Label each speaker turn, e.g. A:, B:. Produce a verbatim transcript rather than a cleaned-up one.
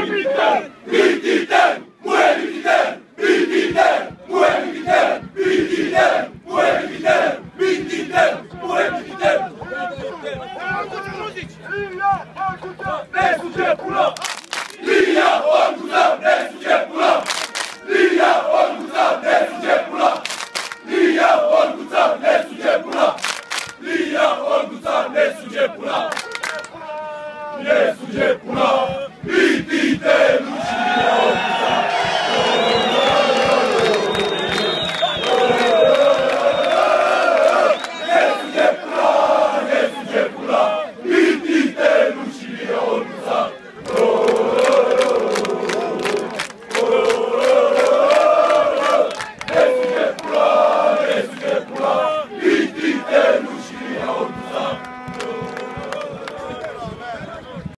A: militaire, militaire, ouais militaire, militaire, ouais militaire, militaire, ouais militaire, militaire, ouais militaire. Ne suce pula!